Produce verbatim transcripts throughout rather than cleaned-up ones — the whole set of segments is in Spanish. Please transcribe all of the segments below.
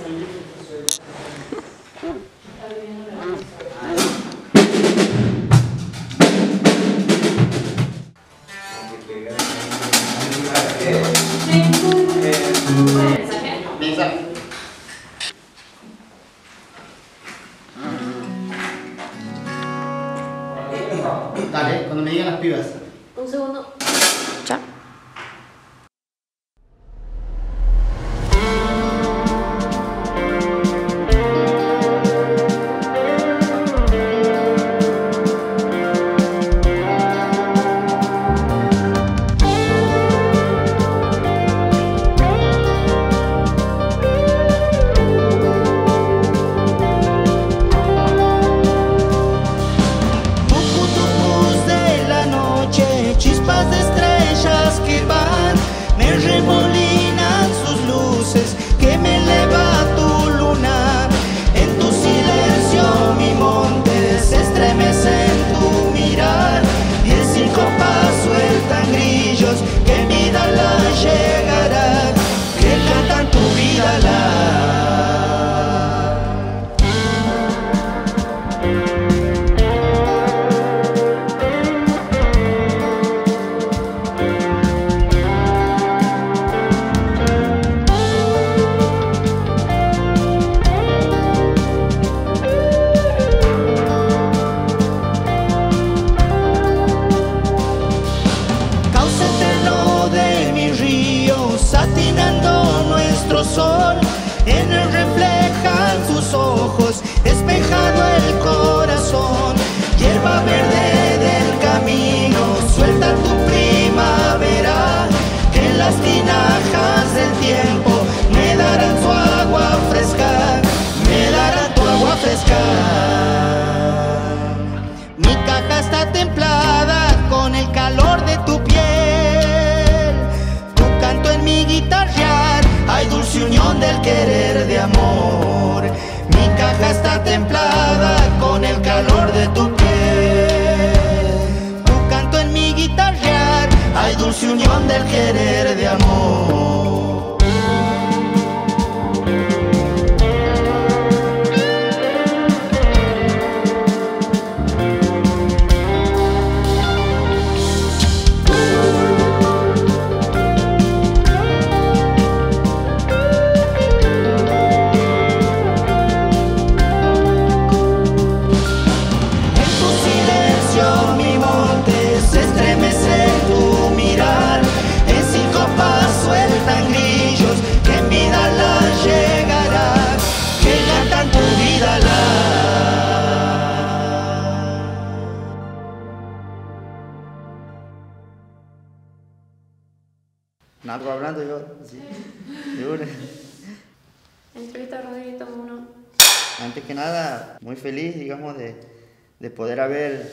Dale, cuando me digan las pibas. Un segundo. Ya. Sol, en él reflejan sus ojos, espejado el corazón, hierba verde del camino, suelta tu primavera, que las tinajas del tiempo me darán su agua fresca, me darán tu agua fresca. Mi caja está templada con el calor de tu piel, tu canto en mi guitarrear, hay dulce unión del querer de amor. Mi caja está templada con el calor de tu piel. Tu canto en mi guitarrear, hay dulce unión del querer de amor. Nada, hablando yo, sí. Yo, Entrevista a Rodriguito uno. Antes que nada, muy feliz, digamos, de, de poder haber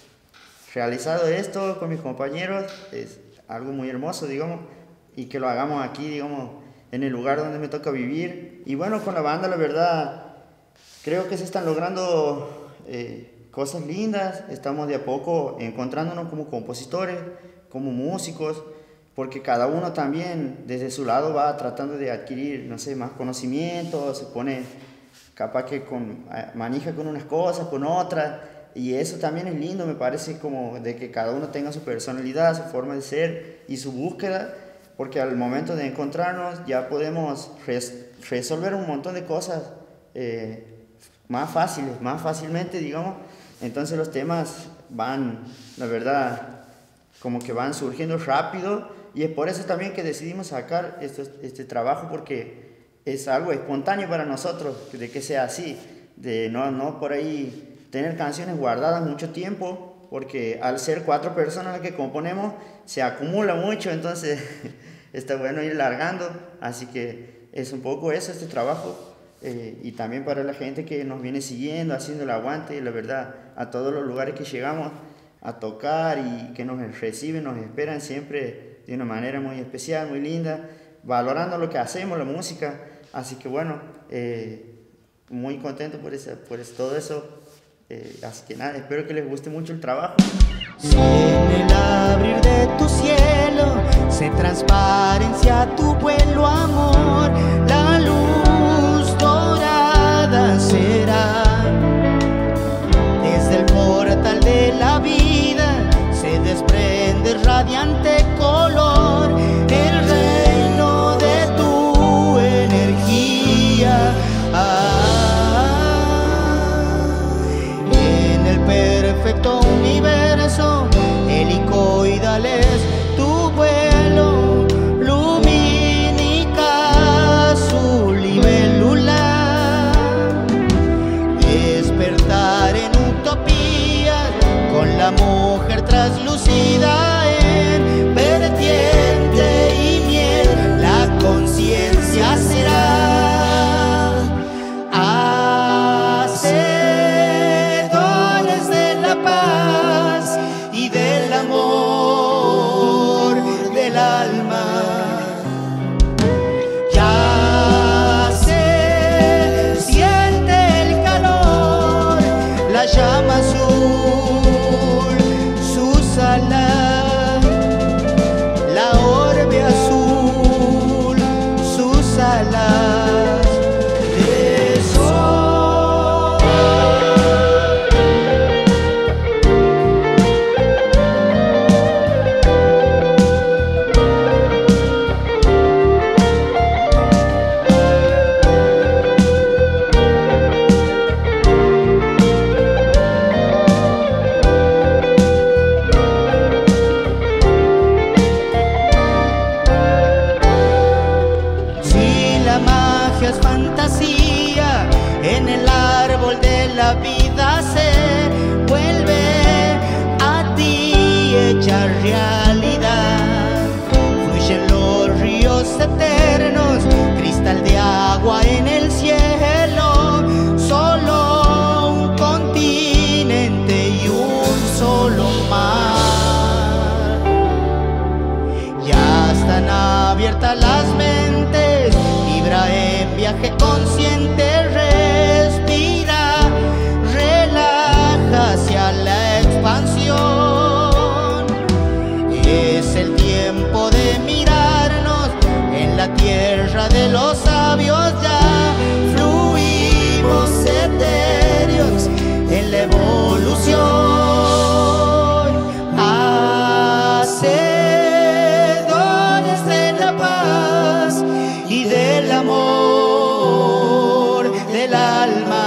realizado esto con mis compañeros. Es algo muy hermoso, digamos, y que lo hagamos aquí, digamos, en el lugar donde me toca vivir. Y bueno, con la banda, la verdad, creo que se están logrando eh, cosas lindas. Estamos de a poco encontrándonos como compositores, como músicos, porque cada uno también desde su lado va tratando de adquirir, no sé, más conocimiento, se pone capaz que con, manija con unas cosas, con otras, y eso también es lindo, me parece, como de que cada uno tenga su personalidad, su forma de ser y su búsqueda, porque al momento de encontrarnos ya podemos res, resolver un montón de cosas eh, más fáciles, más fácilmente, digamos. Entonces los temas van, la verdad, como que van surgiendo rápido. Y es por eso también que decidimos sacar este, este trabajo, porque es algo espontáneo para nosotros, de que sea así, de no, no por ahí tener canciones guardadas mucho tiempo, porque al ser cuatro personas las que componemos, se acumula mucho, entonces está bueno ir largando, así que es un poco eso, este trabajo, eh, y también para la gente que nos viene siguiendo, haciendo el aguante, la verdad, a todos los lugares que llegamos a tocar y que nos reciben, nos esperan siempre de una manera muy especial, muy linda, valorando lo que hacemos, la música. Así que bueno, eh, muy contento por, esa, por eso, todo eso. Eh, así que nada, espero que les guste mucho el trabajo. Si en el abrir de tu cielo se transparencia tu vuelo, amor, la luz utopía. Ah, en el perfecto universo helicoidal es tu vuelo, lumínica su libélula. Despertar en utopía con la mujer traslucida en vertiente y miel, la conciencia será hacedores de la paz y del amor del alma. Ya se siente el calor, la llama azul, sus alas, la orbe azul, sus alas de sol. Si la magia es fantasía, en el árbol de la vida se vuelve a ti hecha realidad. Fluyen los ríos eternos, cristal de agua en el cielo, solo un continente y un solo mar. Ya están abiertas las mentes, vibra en viaje consciente, respira, relaja hacia la expansión. Es el tiempo de mirarnos en la tierra de los sabios, ya fluimos etéreos en la evolución. Hacedores de la paz y del amor del alma.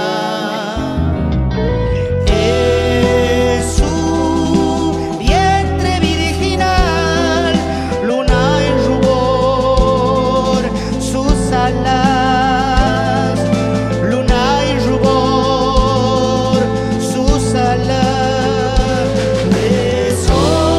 Es su vientre virginal, luna y rubor, sus alas, luna y rubor, sus alas de sol.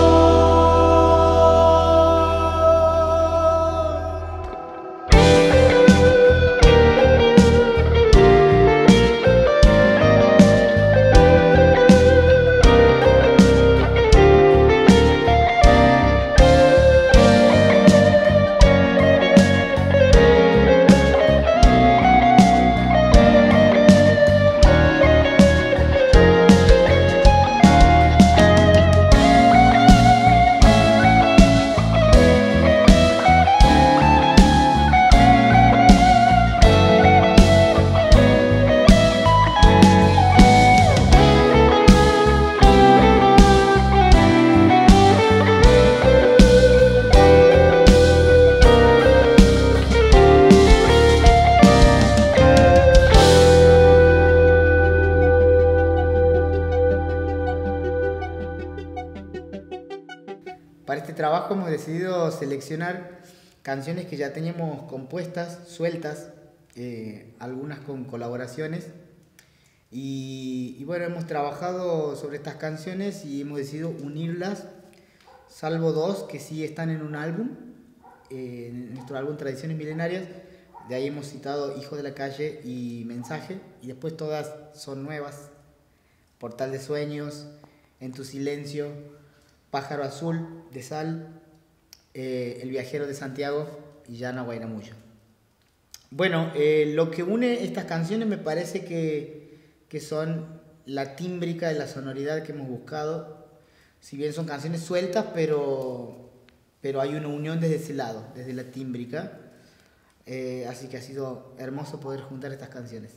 Para este trabajo hemos decidido seleccionar canciones que ya teníamos compuestas, sueltas, eh, algunas con colaboraciones. Y, y bueno, hemos trabajado sobre estas canciones y hemos decidido unirlas, salvo dos que sí están en un álbum, eh, en nuestro álbum Tradiciones Milenarias. De ahí hemos citado Hijo de la Calle y Mensaje, y después todas son nuevas: Portal de Sueños, En tu Silencio, Pájaro Azul de Sal, eh, El Viajero de Santiago y Llana Guairamuyo. Bueno, eh, lo que une estas canciones me parece que, que son la tímbrica de la sonoridad que hemos buscado. Si bien son canciones sueltas, pero, pero hay una unión desde ese lado, desde la tímbrica. Eh, así que ha sido hermoso poder juntar estas canciones.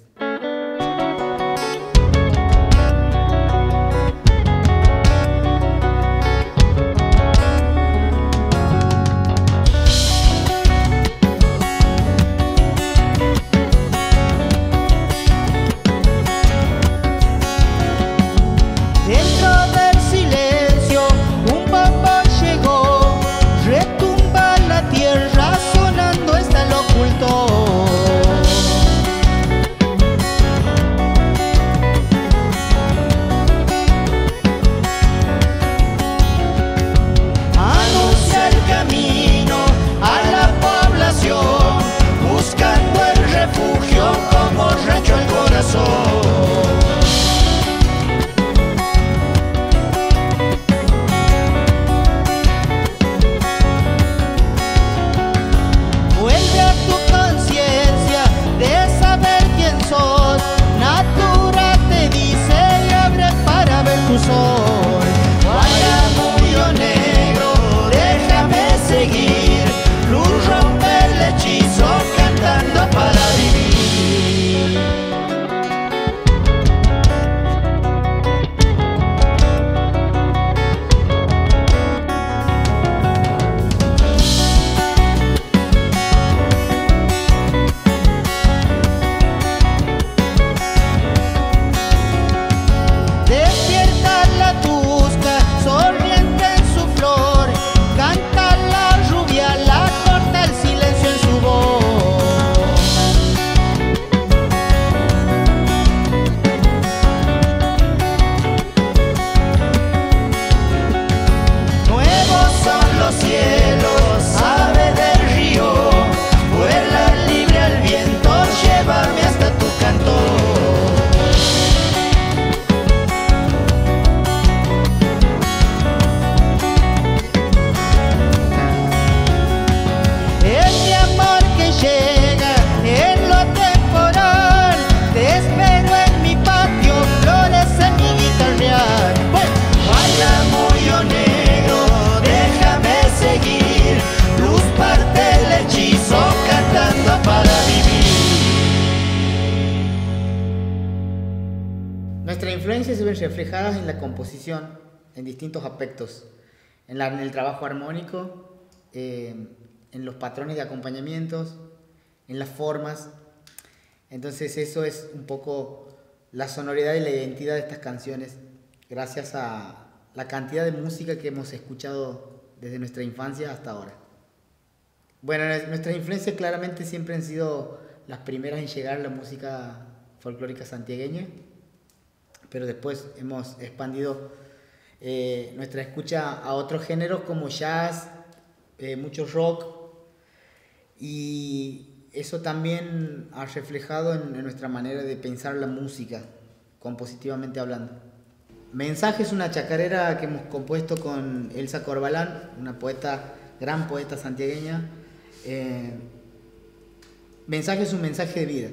nuestras influencias se ven reflejadas en la composición, en distintos aspectos, en, la, en el trabajo armónico, eh, en los patrones de acompañamientos, en las formas. Entonces eso es un poco la sonoridad y la identidad de estas canciones, gracias a la cantidad de música que hemos escuchado desde nuestra infancia hasta ahora. Bueno, nuestras influencias claramente siempre han sido las primeras en llegar a la música folclórica santiagueña, pero después hemos expandido eh, nuestra escucha a otros géneros como jazz, eh, mucho rock, y eso también ha reflejado en, en nuestra manera de pensar la música, compositivamente hablando. Mensaje es una chacarera que hemos compuesto con Elsa Corbalán, una poeta, gran poeta santiagueña. Eh, mensaje es un mensaje de vida.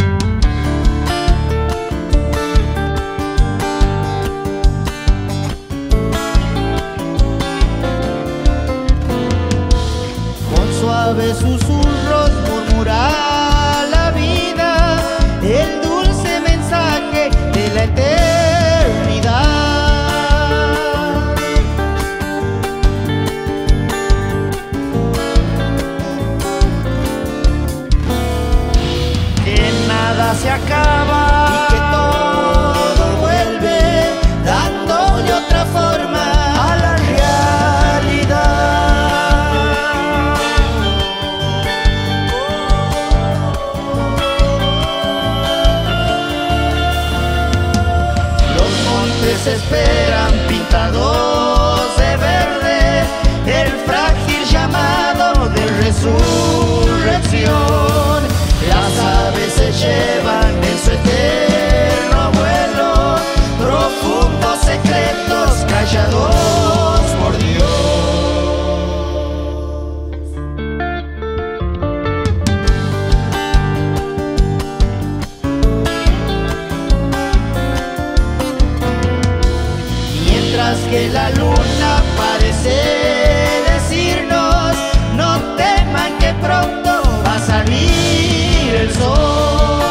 Con suaves susurros murmura la vida, el dulce mensaje de la eternidad. Se acaba y que todo vuelve dándole otra forma a la realidad. Los montes esperan pintados de verde el frágil llamado de resurrección. Las aves se llevan en su eterno vuelo profundos secretos callados por Dios. Mientras que la luna parece decirnos: no teman que pronto va a salir el sol.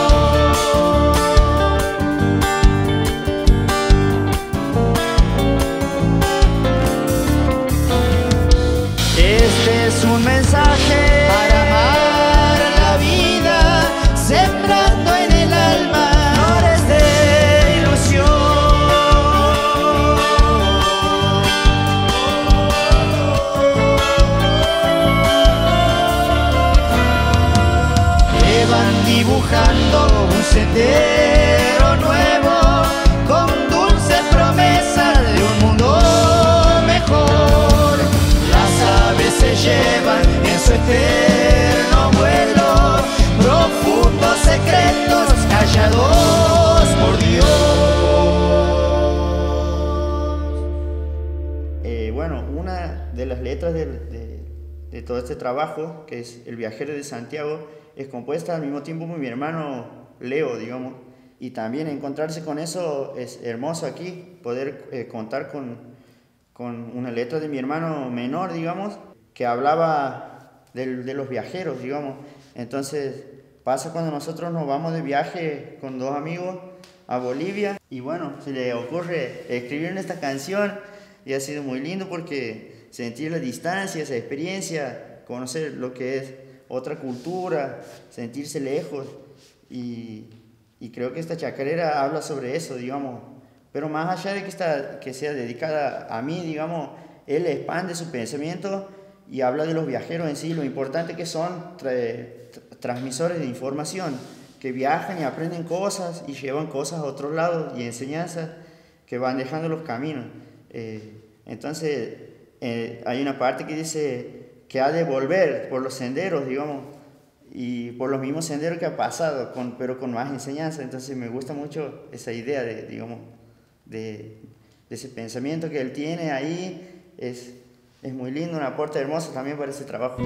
Este es un mensaje para amar la vida, sembrando en el alma flores de ilusión. Que van dibujando un sendero nuevo con dulce promesa de un mundo mejor. Las aves se llevan en su eterno vuelo profundos secretos callados por Dios. Eh, bueno, una de las letras de, de, de todo este trabajo, que es El viajero de Santiago, es compuesta al mismo tiempo por mi hermano Leo, digamos, y también encontrarse con eso es hermoso aquí, poder eh, contar con, con una letra de mi hermano menor, digamos, que hablaba de, de los viajeros, digamos. Entonces pasa cuando nosotros nos vamos de viaje con dos amigos a Bolivia y bueno, se le ocurre escribir esta canción y ha sido muy lindo porque sentir la distancia, esa experiencia, conocer lo que es otra cultura, sentirse lejos y, y creo que esta chacarera habla sobre eso, digamos, pero más allá de que, esta, que sea dedicada a mí, digamos, él expande su pensamiento y habla de los viajeros en sí, lo importante que son tra tra transmisores de información, que viajan y aprenden cosas y llevan cosas a otros lados y enseñanzas que van dejando los caminos. Eh, entonces, eh, hay una parte que dice que ha de volver por los senderos, digamos, y por los mismos senderos que ha pasado, con, pero con más enseñanza. Entonces me gusta mucho esa idea de, digamos, de, de ese pensamiento que él tiene ahí. Es, es muy lindo, un aporte hermoso también para ese trabajo.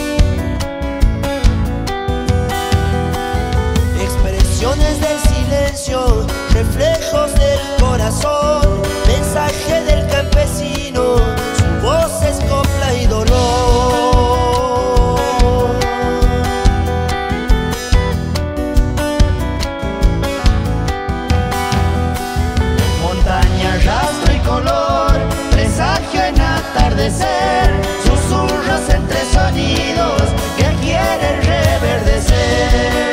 Expresiones del silencio silencio, reflejos del corazón, mensaje del campesino, su voz es copla y dolor. Montaña, rastro y color, presagio en atardecer, susurros entre sonidos que quieren reverdecer.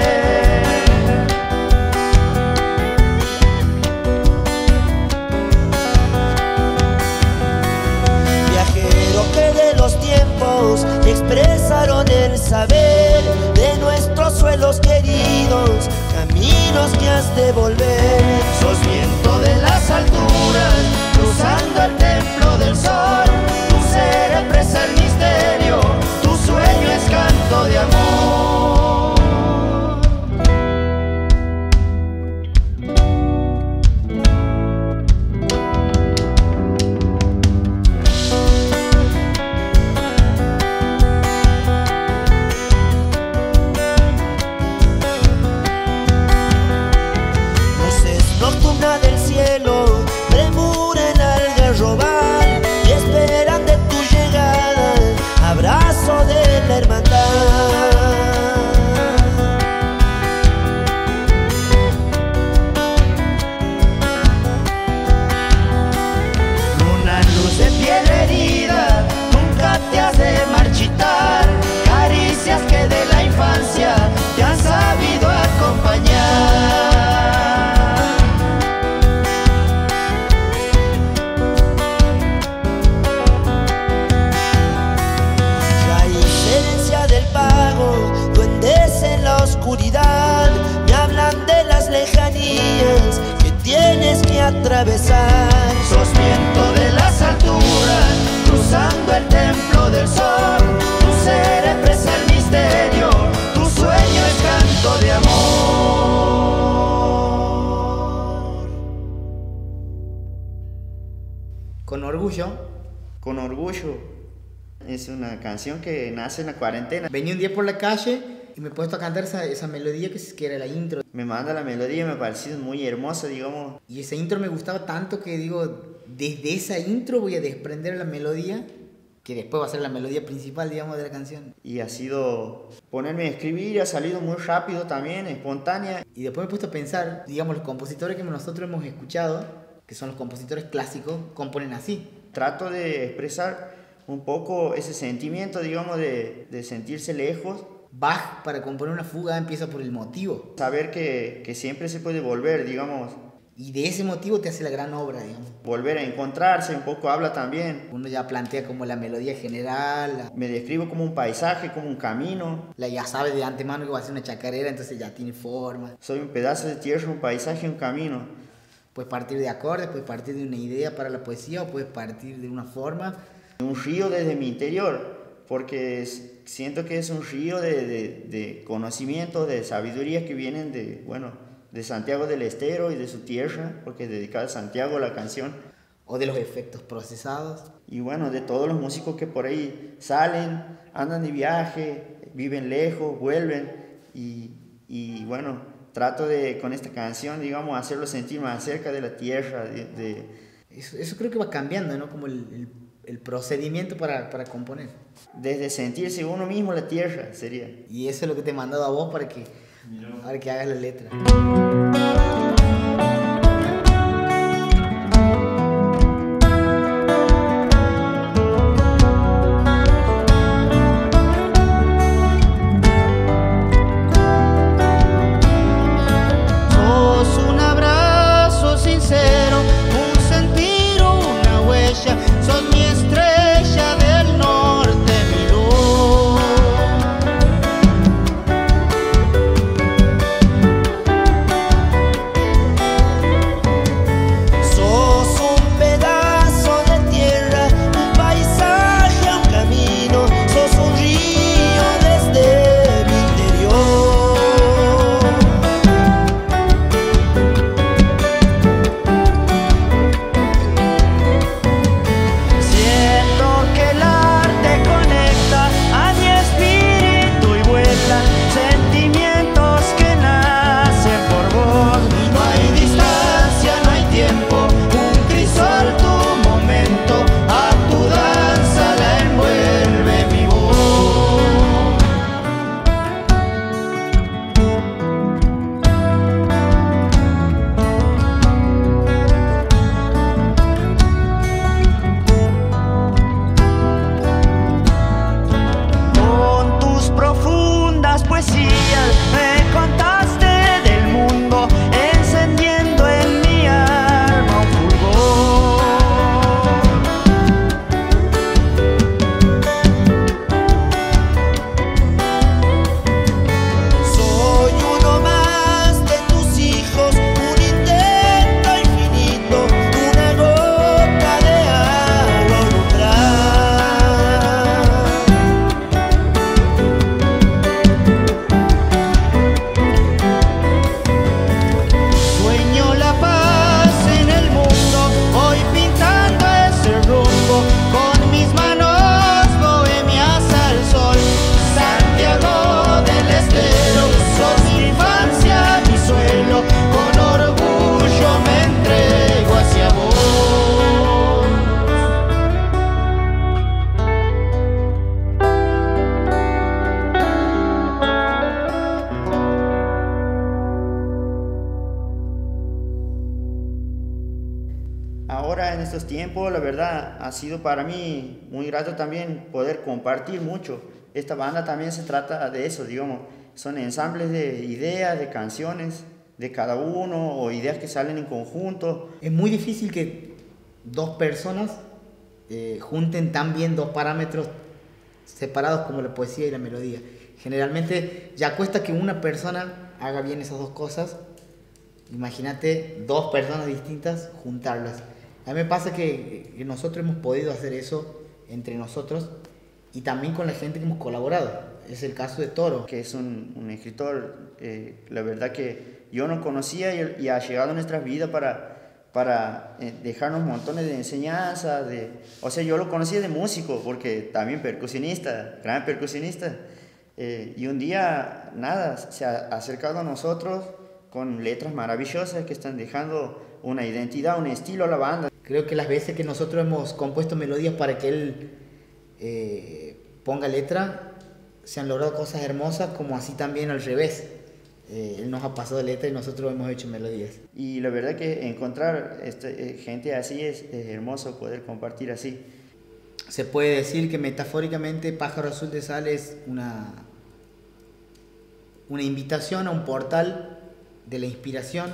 Expresaron el saber de nuestros suelos queridos, caminos que has de volver. Sos viento de las alturas, cruzando el templo del sol. Tu ser expresa el misterio, tu sueño es canto de amor. Del cielo, premura en algarrobal y esperan de tu llegada, abrazo de la hermandad. Una luz de piel herida, nunca te has de marchitar, caricias que de la infancia te han sabido acompañar. Me hablan de las lejanías que tienes que atravesar. Sos viento de las alturas, cruzando el templo del sol. Tu ser expresa el misterio, tu sueño es canto de amor. Con orgullo. Con orgullo. Es una canción que nace en la cuarentena. Venía un día por la calle y me he puesto a cantar esa, esa melodía que, que era la intro. Me manda la melodía y me ha parecido muy hermosa, digamos. Y esa intro me gustaba tanto que digo, desde esa intro voy a desprender la melodía, que después va a ser la melodía principal, digamos, de la canción. Y ha sido ponerme a escribir, ha salido muy rápido también, espontánea. Y después me he puesto a pensar, digamos, los compositores que nosotros hemos escuchado, que son los compositores clásicos, componen así. Trato de expresar un poco ese sentimiento, digamos, de, de sentirse lejos. Bach, para componer una fuga, empieza por el motivo. Saber que, que siempre se puede volver, digamos. Y de ese motivo te hace la gran obra, digamos. Volver a encontrarse, un poco habla también. Uno ya plantea como la melodía general. La... Me describo como un paisaje, como un camino. La ya sabe de antemano que va a ser una chacarera, entonces ya tiene forma. Soy un pedazo de tierra, un paisaje, un camino. Puedes partir de acordes, puedes partir de una idea para la poesía o puedes partir de una forma. Un río desde mi interior, porque es, siento que es un río de, de, de conocimiento, de sabiduría que vienen de, bueno, de Santiago del Estero y de su tierra, porque es dedicada a Santiago la canción. O de los efectos procesados. Y bueno, de todos los músicos que por ahí salen, andan de viaje, viven lejos, vuelven. Y, y bueno, trato de, con esta canción, digamos, hacerlo sentir más cerca de la tierra. De, de... Eso, eso creo que va cambiando, ¿no? Como el, el, el procedimiento para, para componer. Desde sentirse uno mismo la tierra, sería. Y eso es lo que te he mandado a vos para que, para que hagas la letra. ahora en estos tiempos, la verdad, ha sido para mí muy grato también poder compartir mucho. Esta banda también se trata de eso, digamos, son ensambles de ideas, de canciones de cada uno o ideas que salen en conjunto. Es muy difícil que dos personas eh, junten tan bien dos parámetros separados como la poesía y la melodía. Generalmente ya cuesta que una persona haga bien esas dos cosas. Imagínate dos personas distintas juntarlas. A mí me pasa que, que nosotros hemos podido hacer eso entre nosotros y también con la gente que hemos colaborado. Es el caso de Toro, que es un, un escritor, eh, la verdad que yo no conocía y, y ha llegado a nuestras vidas para, para eh, dejarnos montones de enseñanzas. De, o sea, yo lo conocía de músico, porque también percusionista, gran percusionista. Eh, y un día, nada, se ha acercado a nosotros con letras maravillosas que están dejando una identidad, un estilo a la banda. Creo que las veces que nosotros hemos compuesto melodías para que él eh, ponga letra, se han logrado cosas hermosas, como así también al revés. Eh, él nos ha pasado letra y nosotros hemos hecho melodías. Y la verdad que encontrar este, eh, gente así es, es hermoso, poder compartir así. Se puede decir que metafóricamente Pájaro Azul de Sal es una, una invitación a un portal de la inspiración.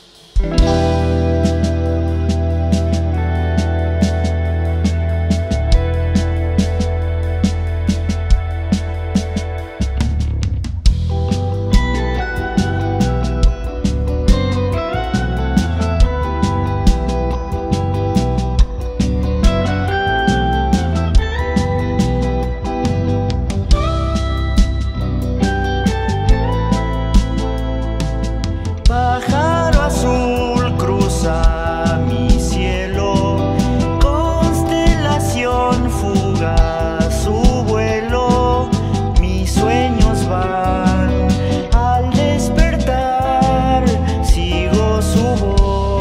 Pájaro azul cruza mi cielo, constelación fugaz su vuelo, mis sueños van al despertar, sigo su voz.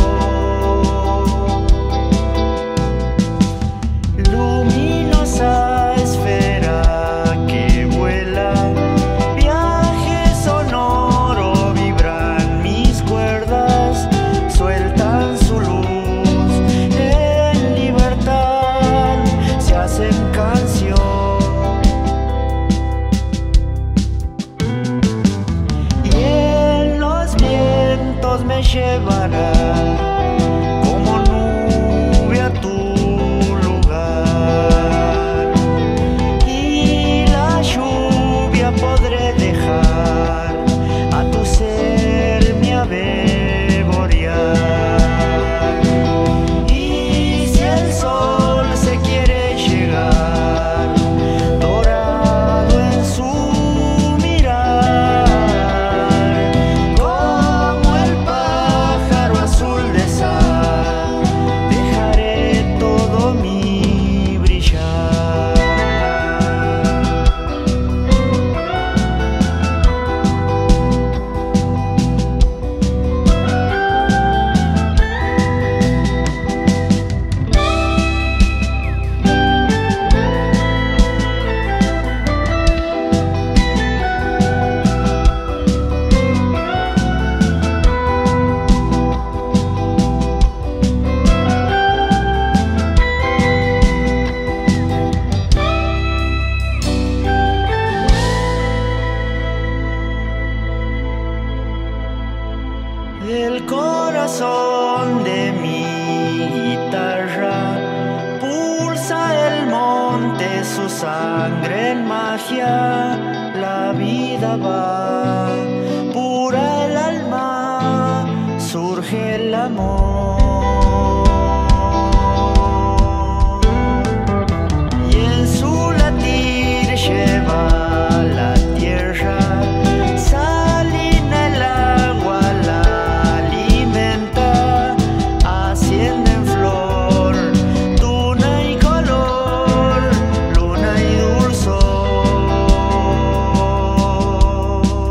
Luminosa esfera que vuela, viaje sonoro, vibran mis cuerdas, sueltan su luz, en libertad se hacen canción. Y en los vientos me llevará como nube a tu lugar, y la lluvia podré dejar a tu ser mi abegorear. Y si el sol se quiere llegar, dorado en su mirar, como el pájaro azul de sal, dejaré todo mi brillar. Del corazón de mi guitarra pulsa el monte, su sangre en magia, la vida va, pura el alma, surge el amor. Y en su latir lleva la tierra, salina el agua, la alimenta, asciende en flor, tuna y color, luna y dulzor.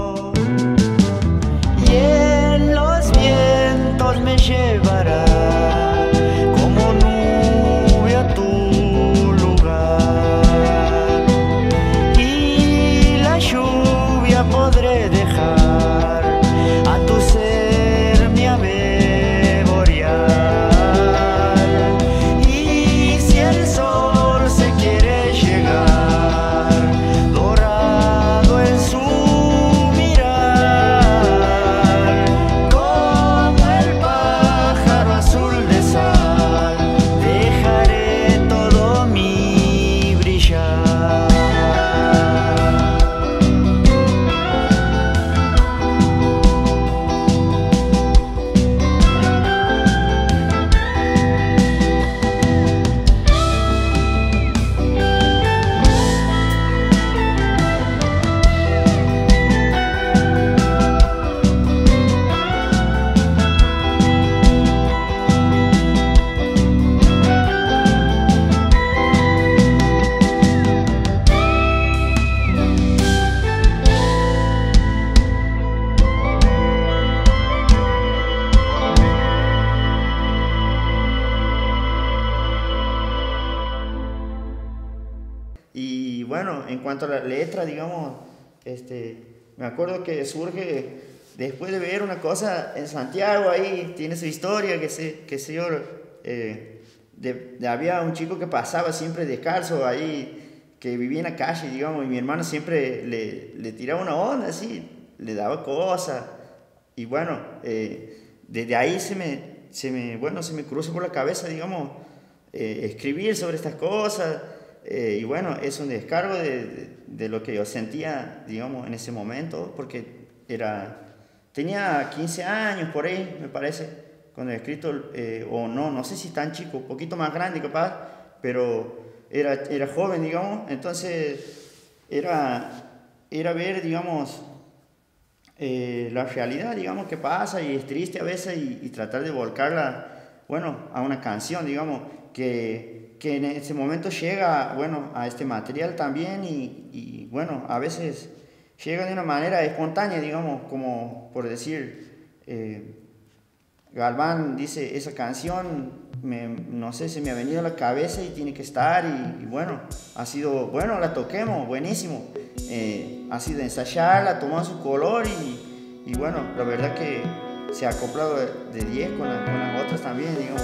bueno, en cuanto a la letra, digamos, este, me acuerdo que surge después de ver una cosa en Santiago, ahí tiene su historia, que sé, que sé yo, eh, de, de, había un chico que pasaba siempre descalzo ahí, que vivía en la calle, digamos, y mi hermano siempre le, le tiraba una onda así, le daba cosas, y bueno, eh, desde ahí se me, se me, bueno, se me cruzó por la cabeza, digamos, eh, escribir sobre estas cosas, eh, y bueno, es un descargo de, de, de lo que yo sentía, digamos, en ese momento, porque era, tenía quince años por ahí, me parece, cuando he escrito, eh, o no, no sé si tan chico, un poquito más grande capaz, pero era, era joven, digamos, entonces era, era ver, digamos, eh, la realidad, digamos, que pasa y es triste a veces y, y tratar de volcarla, bueno, a una canción, digamos, que, que en ese momento llega, bueno, a este material también y, y, bueno, a veces llega de una manera espontánea, digamos, como por decir, eh, Galván dice, esa canción, me, no sé, se me ha venido a la cabeza y tiene que estar y, y bueno, ha sido, bueno, la toquemos, buenísimo, eh, ha sido ensayarla, tomar su color y, y bueno, la verdad que se ha acoplado de diez con, la, con las otras también, digamos.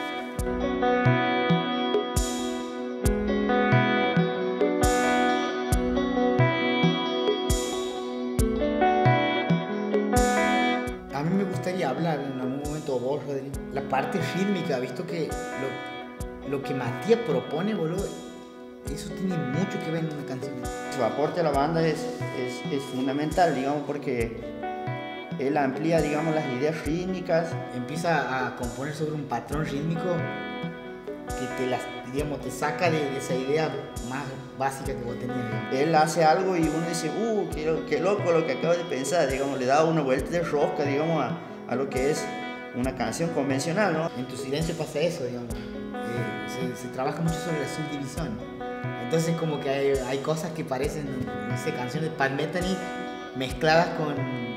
A mí me gustaría hablar en algún momento vos, Rodri, la parte rítmica, visto que lo, lo que Matías propone, boludo, eso tiene mucho que ver en una canción. Su aporte a la banda es, es, es fundamental, digamos, porque él amplía, digamos, las ideas rítmicas. Empieza a componer sobre un patrón rítmico que te, las, digamos, te saca de, de esa idea más básica que vos tenías, digamos. Él hace algo y uno dice, uh, qué, qué loco lo que acabo de pensar, digamos, le da una vuelta de rosca, digamos, a, a lo que es una canción convencional, ¿no? En Tu Silencio pasa eso, digamos. Eh, se, se trabaja mucho sobre la subdivisión. Entonces como que hay, hay cosas que parecen, no sé, canciones de Paul Metheny mezcladas con,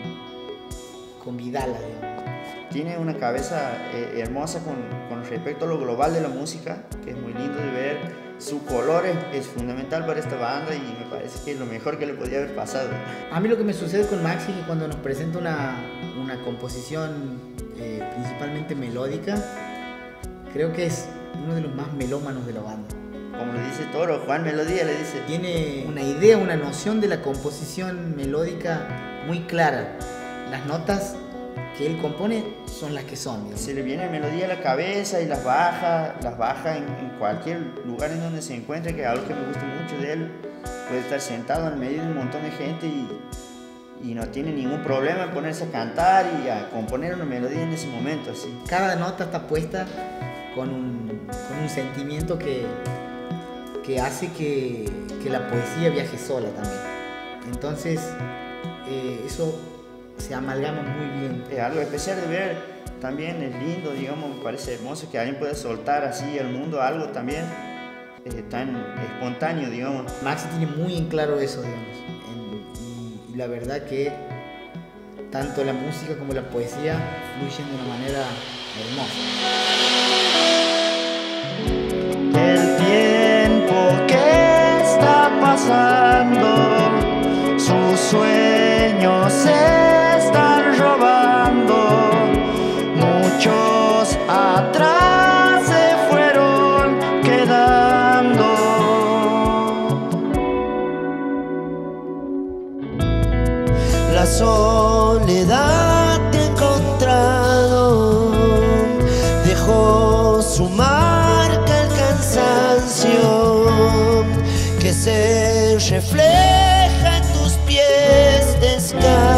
con Vidala, digamos. Tiene una cabeza eh, hermosa con, con respecto a lo global de la música, que es muy lindo de ver. Su color es, es fundamental para esta banda y me parece que es lo mejor que le podía haber pasado. A mí lo que me sucede con Maxi es que cuando nos presenta una, una composición eh, principalmente melódica, creo que es uno de los más melómanos de la banda. Como le dice Toro, Juan Melodía le dice. Tiene una idea, una noción de la composición melódica muy clara. Las notas que él compone son las que son, digamos. Se le viene melodía a la cabeza y las baja, las baja en, en cualquier lugar en donde se encuentre, que es algo que me gusta mucho de él. Puede estar sentado en medio de un montón de gente y, y no tiene ningún problema en ponerse a cantar y a componer una melodía en ese momento, así. Cada nota está puesta con un, con un sentimiento que, que hace que, que la poesía viaje sola también. Entonces, eh, eso se amalgama muy bien. Es algo especial de ver, también es lindo, digamos, me parece hermoso que alguien pueda soltar así al mundo algo también eh, tan espontáneo, digamos. Maxi tiene muy en claro eso, digamos, en, y, y la verdad que tanto la música como la poesía fluyen de una manera hermosa. El tiempo que está pasando, sus sueños se están robando, muchos atrás se fueron quedando. La soledad te ha encontrado, dejó su marca el cansancio que se refleja en tus pies descalzos.